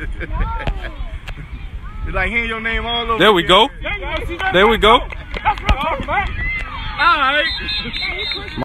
It's like hearing your name all over. There we go. There we go. All right.